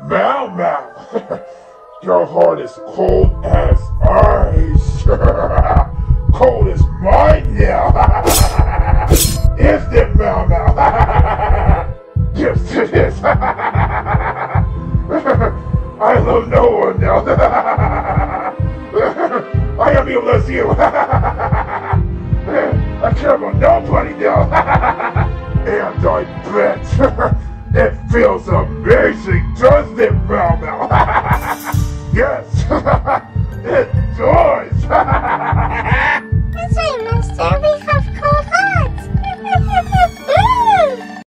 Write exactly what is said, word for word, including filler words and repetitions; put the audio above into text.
Mao Mao, your heart is cold as ice. Cold as mine now. Instant Mao Mao. Yes, it is. I love no one now. I am able to see you. I care about nobody now. And I bet it feels amazing, doesn't it, Mao Mao?